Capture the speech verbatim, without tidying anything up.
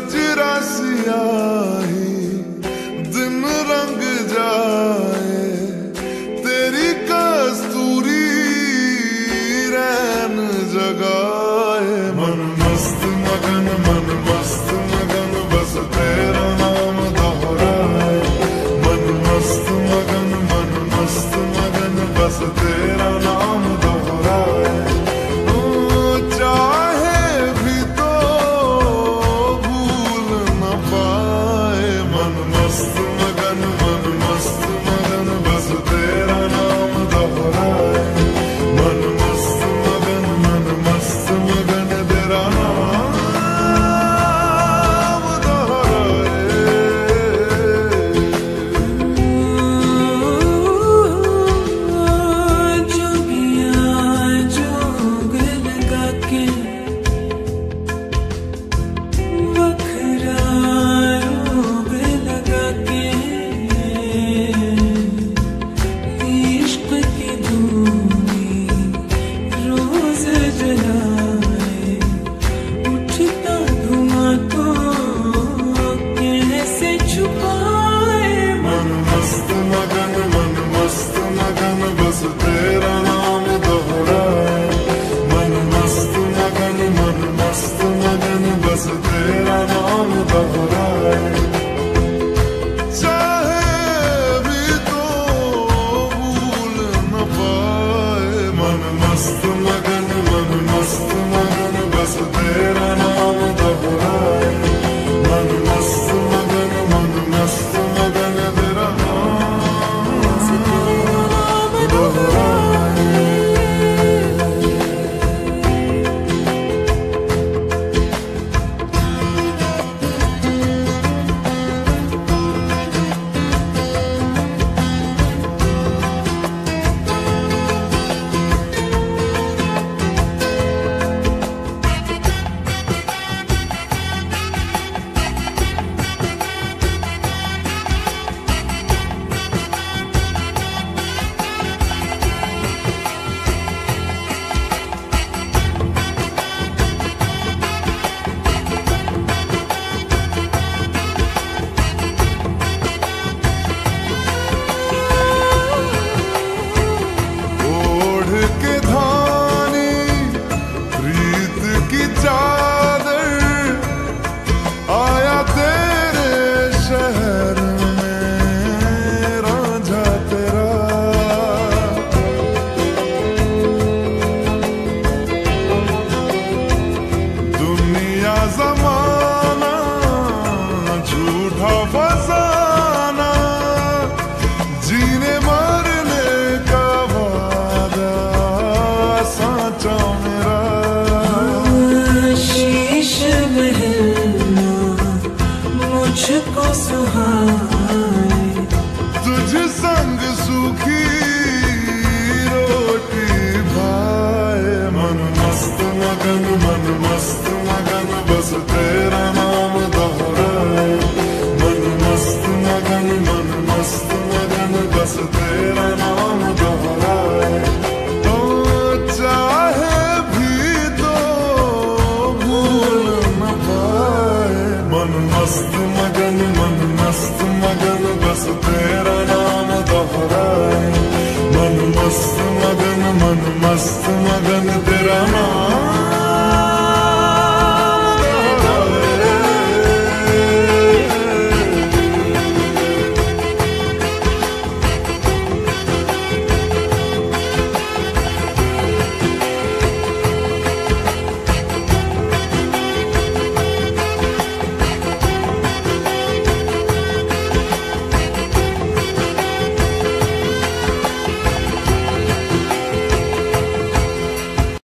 कजरा सियाही दिन रंग जाए, तेरी कस्तूरी रैन जगाए। मन मस्त मगन मन मस्त मगन बस तेरा नाम दोहराए। मन मस्त मगन मन मस्त मगन बस तेरा नाम दोहराए। चाहे भी तो भूल न पाए। मन मस्त मगन मन मस्त मगन बस तेरा नाम दोहराए। मन मस्त मगन मन मस्त मगन तेरा नाम दोहराए। जोगिया जोग लगा के वखरा रोग लगा के इश्क की धूनी रोज जलाए। उठता धुआं को कैसे छुपाए। मन मस्त मगन मन मस्त मगन बस तेरा नाम दोहराए। मन मस्त मगन मन मस्त मगन बस तेरा नाम दोहराए। चाहे भी तो भूल न पाए। मन मस्त मगन मन मस्त मगन बस तेरा नाम दोहराए। मन मस्त मगन मन मस्त मगन तेरा नाम दोहराए। ओढ़ के धानी प्रीत की चादर आया तेरे शहर में रांझा तेरा। दुनिया जमाना झूठा फसाना, जीने मरने का वादा साचा मेरा। शीश महलना मुझको सुहाए। तुझ संग सूखी रोटी भाए। मन मस्त मगन